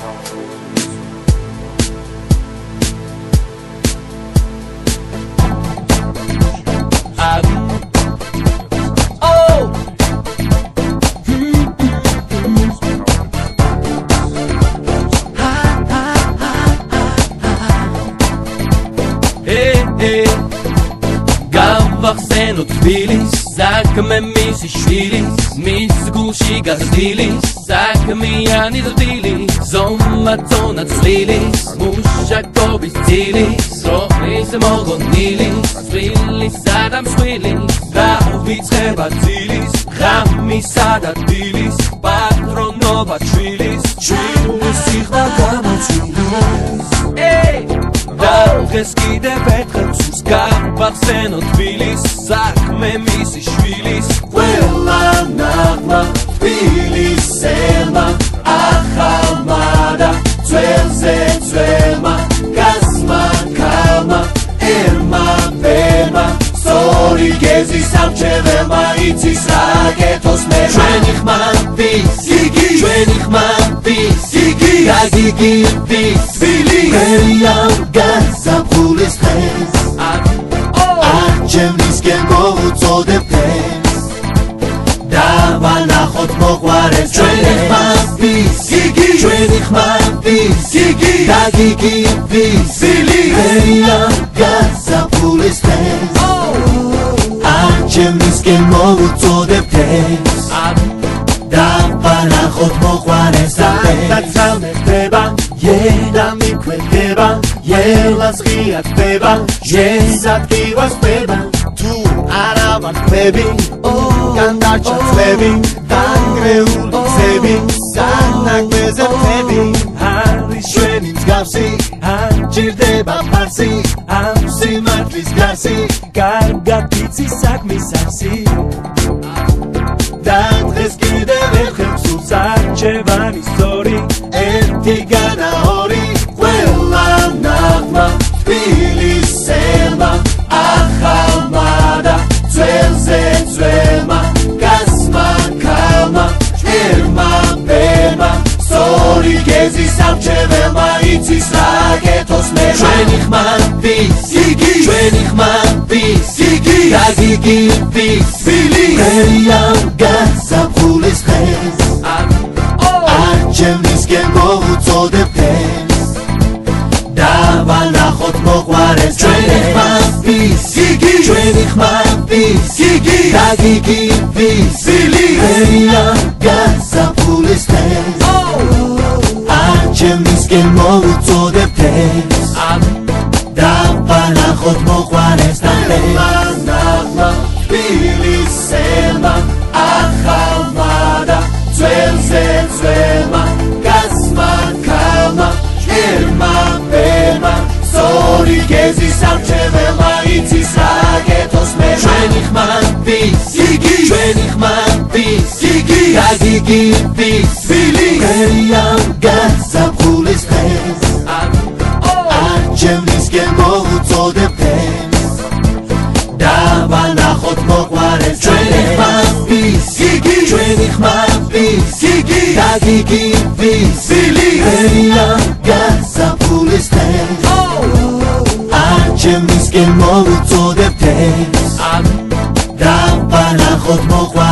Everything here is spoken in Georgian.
გავახსენო თბილის საქმე მისი შვილის მის გულში გაზრდილის საქმიანი ზრდილი ზომაწონა წლილის მუშაკობის ძილის რომის მოგონილი წვილისა და მსხვილის დავიწყება ძილის ღამისა და დილის პატრონობა ჩვილის ჩვილის სიხდა გამოწვილის დღეს კიდევ ერთხელ სულს გავახსენო თბილის საქმე მისი შვილის ყველა ნაღმა თბილისელმა ახალმა და ძველზე ძველმა გასმა ქალმა ერმა ბერმა სწორი გეზის სამჩეველმა იცის რა გეთოს მე ჩვენი ხმამდის გიგი ჩვენი ხმამდის გიგი და გიგირდის თბილის მერიამ გასაფულის დღეს ჩემნისკენ მოვუწოდებ დღეს დავანახოთ მოყვარეს ჩვენი ხმამდის გიგი ჩვენი ხმამდის გიგი და გიგირდის თბილის მერიამ გასაფულის დღეს ჩემნისკენ მოვუწოდებ დღეს დავანახოთ მოყვარეს დღეს ცალმეხდება ენა მიქვედება ელას ღია ხდება შესადგივას ხდება თუ არა ვარხები განდარჩა წლები დანგრეული გზები სანაგვეზე ხები არის ჩვენი მსგავსი არ ჭირდება ფარსი ამ სიმართლის გარსი კარგად იცის საქმის არსი და დღეს კიდევ ერთხელ სულს არჩევანი სწორი ერთი განა ორი ყველა ნაღმა თბილისელმა ახალმა და ძველზე ძველმა გასმა ქალმა ერმა ბერმა სწორი გეზის სამჩეველმა იცის რა გეთოს მე ჩვენი ხმამდის გიგი ჩვენი ხმამდის გიგი და გიგირდის თბილის მერიამ გასაფულის დღეს ჩემნისკენ მოვუწოდებ დღეს დავანახოთ მოყვარეს ჩვენი ხმამდის გიგი ჩვენი ხმამდის გიგი და გიგირდის თბილის მერიამ გასაფულის დღეს ჩემნისკენ მოვუწოდებ დღეს დავანახოთ მოყვარეს დღეს თბილისელმა ახალმა და ძველზე ძველმა გასმა ქალმა ერმა ბერმა სწორი გეზის სამჩეველმა იცის რა გეთოს მე ჩვენი ხმამდის გიგი ჩვენი ხმამდის გიგი და გიგირდის თბილის მერიამ გასაფულის დღეს ჩემნისკენ მოვუწოდებ დღეს დავანახოთ მოყვარეს ჩვენი ხმამდის გიგი ჩვენი ხმამდის გიგი და გიგირდის თბილის მერიამ გასაფულის დღეს ჩემნისკენ მოვუწოდებ დღეს დავანახოთ მოყვარეს